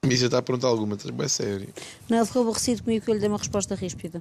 E já está a perguntar alguma, estás bem sério. Não, ele ficou aborrecido comigo que eu lhe dei uma resposta ríspida.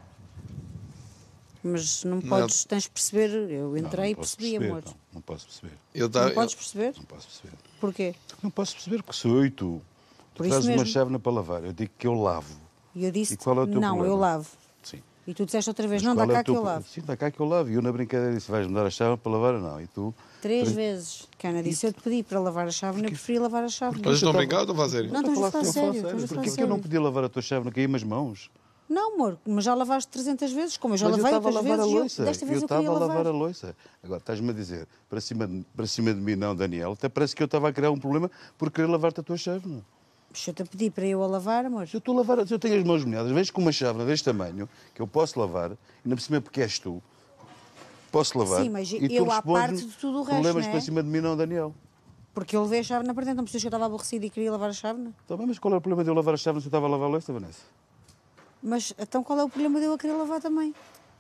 Mas não podes, tens de perceber. Eu entrei e percebi, amor. Não posso perceber. Não podes perceber? Não posso perceber. Porquê? Não posso perceber porque sou eu e tu. Tu Por isso trazes uma mesmo. chávena para lavar. Eu digo que eu lavo. E eu disse, E qual é o teu não, problema? eu lavo. Sim. E tu disseste outra vez, Mas não, dá qual é cá o que teu eu lavo. Sim, dá cá que eu lavo. E eu na brincadeira disse, vais-me dar a chávena para lavar ou não? E tu... 3 vezes. Cana disse, eu te pedi para lavar a chávena, eu preferi lavar a chávena. Vocês estão a brincar ou estão a falar sério? Não, estamos a falar sério. Estamos a falar Porquê que eu não sério. podia lavar a tua chávena? Caí-me as mãos. Não, amor, mas já lavaste 300 vezes, como eu já Mas lavei eu estava a outras lavar a vezes. louça. Desta vez eu estava queria a lavar a lavar. louça. Agora, estás-me a dizer, para cima de mim não, Daniel, até parece que eu estava a criar um problema por querer lavar-te a tua chávena. Se eu te pedi para eu a lavar, amor. Se eu estou a lavar, se eu tenho as mãos molhadas, vejo com uma chávena deste tamanho, que eu posso lavar, e ainda por cima porque és tu, posso lavar. Sim, mas e tu eu à respondes parte de tudo o resto, problemas não é? para cima de mim não, Daniel. Porque eu levei a chávena para dentro, não percebes que eu estava aborrecida e queria lavar a chávena? Está bem, mas qual é o problema de eu lavar a chávena se eu estava a lavar a louça, Vanessa? Mas então qual é o problema de eu a querer lavar também?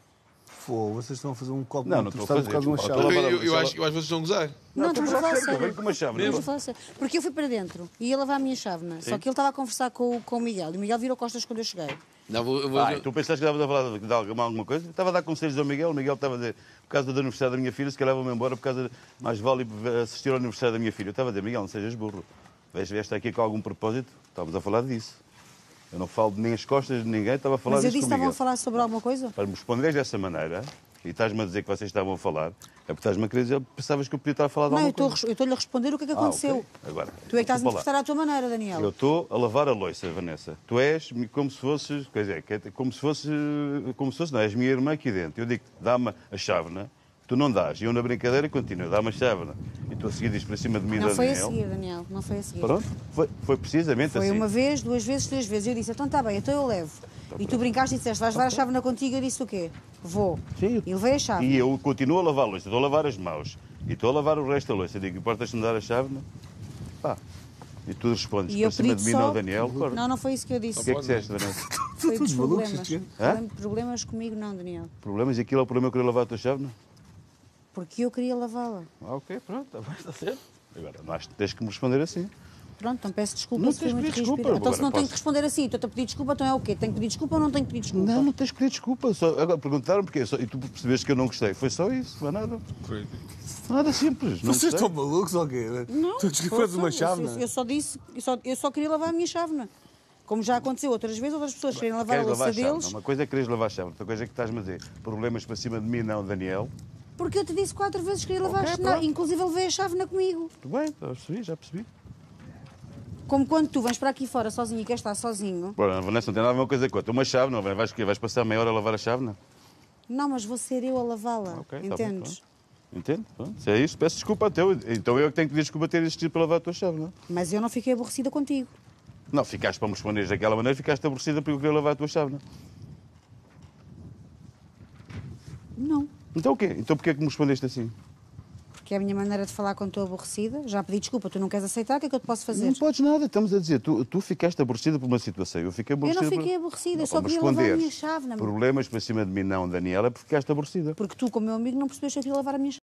Pô, vocês estão a fazer um copo Não, muito não estou a tostado por fazer. causa de uma chave. Eu acho que vocês estão a gozar. Não, estamos a falar sério. Venho com uma chávena. Estamos a falar sério. Porque eu fui para dentro e ia lavar a minha chávena. Só que ele estava a conversar com o Miguel e o Miguel virou costas quando eu cheguei. Não, vou Tu pensaste que estava a falar de alguma coisa? Estava a dar conselhos ao Miguel. O Miguel estava a dizer, por causa da universidade da minha filha, se calhar vou-me embora por causa de mais vale assistir à universidade da minha filha. Eu estava a dizer, Miguel, não sejas burro. Vieste aqui com algum propósito? Estávamos a falar disso. Eu não falo nem as costas de ninguém, estava a falar Mas eu disso disse com o que estavam a Miguel. falar sobre alguma coisa? Para me responderes dessa maneira, e estás-me a dizer que vocês estavam a falar, é porque estás-me a querer dizer, pensavas que eu podia estar a falar de Não, alguma coisa. eu estou-lhe a responder o que é que aconteceu. Ok. Agora, Tu é que estás a desculpa lá. interpretar à tua maneira, Daniel. Eu estou a lavar a louça, Vanessa. Tu és como se fosses, quer dizer, como se fosse, não, és minha irmã aqui dentro. Eu digo, dá-me a chávena, tu não dás. E eu na brincadeira continuo, dá-me a chávena. E tu a seguir diz para cima de mim Não da foi a Daniel. seguir, Daniel. Não foi a seguir. Pronto, foi precisamente Foi assim. uma vez, 2 vezes, 3 vezes. Eu disse, então está bem, então eu levo. E tu brincaste e disseste, vais levar a chávena contigo? Eu disse o quê? Vou. Sim. E levei a chávena. E eu continuo a lavar a louça, estou a lavar as mãos. E estou a lavar o resto da louça. Eu digo, importas-me dar a chávena? Pá. E tu respondes, E eu para cima de pedi mim só... não, Daniel. Claro. Não, não foi isso que eu disse. O que é que disseste, Vanessa? Foi todos de malucos, problemas. isto Hã? Problemas comigo não, Daniel. Problemas? E aquilo é o problema que eu queria lavar a tua chávena? Porque eu queria lavá-la. Ok, pronto, está certo. Agora, mas tens que me responder assim. Pronto, então peço desculpa Não se foi tens de muito pedir desculpa, ríspido. Então se agora não tenho posso- que responder assim, estou-te a pedir desculpa, então é o quê? Tenho que pedir desculpa ou não tenho que pedir desculpa? Não tens que pedir desculpa. Agora perguntaram porque e tu percebeste que eu não gostei. Foi só isso, não é nada. Nada simples. Não Vocês gostei. estão malucos ou quê? Não, Tu desculpas uma chave, eu só disse, eu só queria lavar a minha chávena. Como já aconteceu outras vezes, outras pessoas querem lavar a Queres lavar louça a chávena? deles, Uma coisa é quereres lavar a chávena, outra coisa é que estás-me a dizer problemas para cima de mim, não, Daniel. porque eu te disse 4 vezes que queria lavar, Ok, não, pronto. inclusive eu levei a chávena comigo. Tudo bem, já percebi. Como quando tu vens para aqui fora sozinho e queres estar sozinho. Bora, Vanessa, não tem nada a ver uma coisa com outra. Uma chave, não, vais, vais passar meia hora a lavar a chávena? Não, mas vou ser eu a lavá-la, Ok, tá bem, entendes? Entende? Pronto, se é isso, peço desculpa até. Então eu é que tenho que pedir desculpa ter existido para lavar a tua chávena. Mas eu não fiquei aborrecida contigo. Não, ficaste para me responderes daquela maneira, ficaste aborrecida porque eu queria lavar a tua chávena. Não. Então o quê? Então porquê é que me respondeste assim? Porque é a minha maneira de falar quando estou aborrecida. Já pedi desculpa, tu não queres aceitar, o que é que eu te posso fazer? Não podes nada, estamos a dizer, tu ficaste aborrecida por uma situação, eu fiquei Eu aborrecida não fiquei por... aborrecida, eu Não, só para me queria lavar a responderes minha chávena. problemas para cima de mim, não, Daniela, é porque ficaste aborrecida. Porque tu, como meu amigo, não percebeste que eu queria lavar a minha chávena.